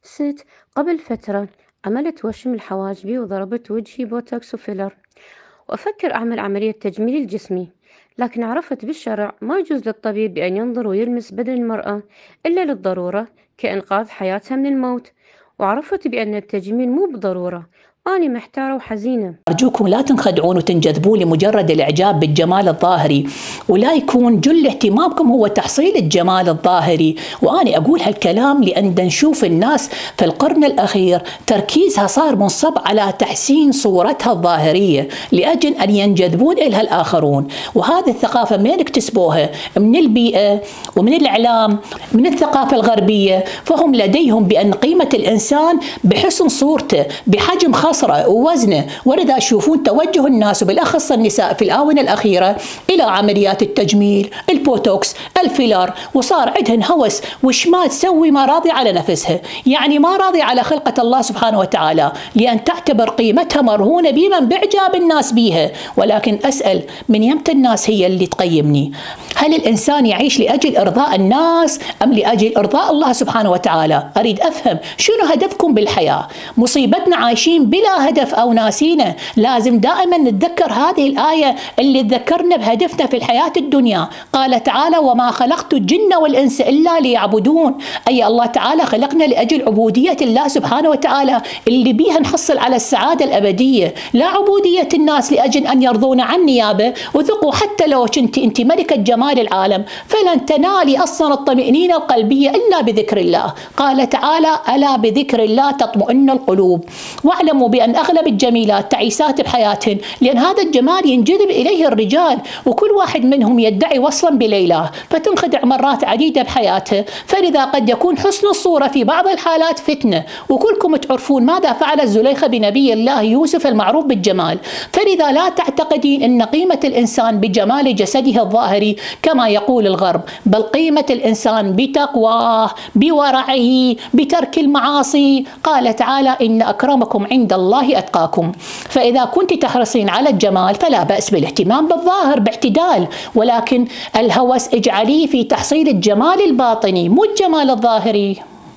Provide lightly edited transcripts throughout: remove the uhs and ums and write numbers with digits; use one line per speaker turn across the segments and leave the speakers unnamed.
ست قبل فترة عملت وشم لحواجبي وضربت وجهي بوتوكس وفيلر، وأفكر أعمل عملية تجميل لجسمي، لكن عرفت بالشرع ما يجوز للطبيب بأن ينظر ويلمس بدن المرأة إلا للضرورة كإنقاذ حياتها من الموت، وعرفت بأن التجميل مو بضرورة. أنا محتارة وحزينة.
أرجوكم لا تنخدعون وتنجذبون لمجرد الإعجاب بالجمال الظاهري، ولا يكون جل اهتمامكم هو تحصيل الجمال الظاهري. وأنا أقول هالكلام لأن نشوف الناس في القرن الأخير تركيزها صار منصب على تحسين صورتها الظاهرية لأجل أن ينجذبون إلها الآخرون. وهذه الثقافة منين اكتسبوها؟ من البيئة ومن الإعلام، من الثقافة الغربية. فهم لديهم بأن قيمة الإنسان بحسن صورته، بحجم خصره ووزنه، ولذا يشوفون توجه الناس وبالأخص النساء في الآونة الأخيرة إلى عمليات التجميل، البوتوكس، الفيلر، وصار عندهن هوس وش ما تسوي ما راضي على نفسها، يعني ما راضي على خلقة الله سبحانه وتعالى، لأن تعتبر قيمتها مرهونة بمن بإعجاب الناس بيها. ولكن أسأل، من يمتى الناس هي اللي تقيمني؟ هل الإنسان يعيش لأجل إرضاء الناس أم لأجل إرضاء الله سبحانه وتعالى؟ أريد أفهم شنو هدفكم بالحياة؟ مصيبتنا عايشين بلا هدف أو ناسينه. لازم دائما نتذكر هذه الآية اللي تذكرنا بهدفنا في الحياة الدنيا. قال تعالى: وما خلقت الجن والإنس إلا ليعبدون. أي الله تعالى خلقنا لأجل عبودية الله سبحانه وتعالى اللي بيها نحصل على السعادة الأبدية، لا عبودية الناس لأجل أن يرضون عني يابا. وثقوا حتى لو كنت أنت ملكة جمال العالم فلن تنالي أصلا الطمأنينة القلبية إلا بذكر الله. قال تعالى: ألا بذكر الله تطمئن القلوب. واعلموا بأن أغلب الجميلات تعيسات بحياتهن، لأن هذا الجمال ينجذب إليه الرجال، وكل واحد منهم يدعي وصلا بليلى، فتنخدع مرات عديدة بحياته. فلذا قد يكون حسن الصورة في بعض الحالات فتنة. وكلكم تعرفون ماذا فعلت زليخة بنبي الله يوسف المعروف بالجمال. فلذا لا تعتقدين أن قيمة الإنسان بجمال جسده الظاهري كما يقول الغرب، بل قيمة الإنسان بتقواه، بورعه، بترك المعاصي. قال تعالى: إن أكرمكم عند الله أتقاكم. فإذا كنت تحرصين على الجمال فلا بأس بالاهتمام بالظاهر باعتدال، ولكن الهوس اجعليه في تحصيل الجمال الباطني مو الجمال الظاهري.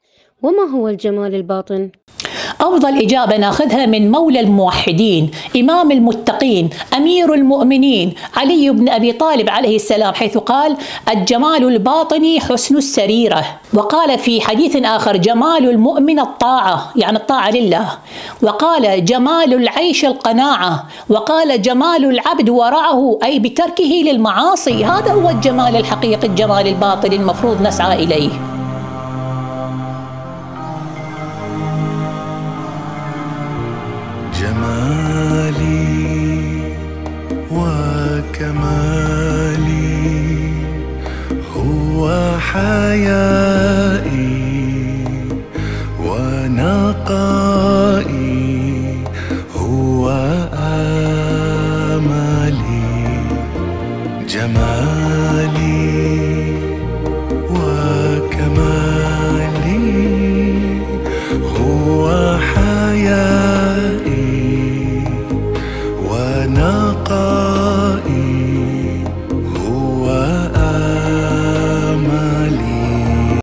وما هو الجمال الباطن؟
أفضل إجابة ناخذها من مولى الموحدين، إمام المتقين، أمير المؤمنين، علي بن أبي طالب عليه السلام، حيث قال: الجمال الباطني حسن السريرة. وقال في حديث آخر: جمال المؤمن الطاعة، يعني الطاعة لله. وقال: جمال العيش القناعة. وقال: جمال العبد ورعه، أي بتركه للمعاصي. هذا هو الجمال الحقيقي، الجمال الباطني المفروض نسعى إليه.
جمالي وكمالي هو حياتي.